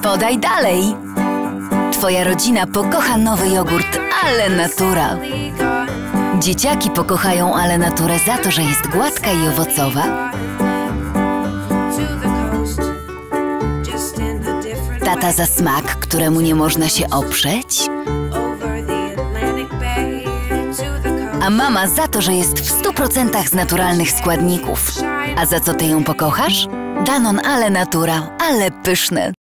Podaj dalej! Twoja rodzina pokocha nowy jogurt Ale Natura. Dzieciaki pokochają Ale Naturę za to, że jest gładka i owocowa. Tata za smak, któremu nie można się oprzeć. A mama za to, że jest w 100% z naturalnych składników. A za co ty ją pokochasz? Danone Ale Natura, ale pyszne.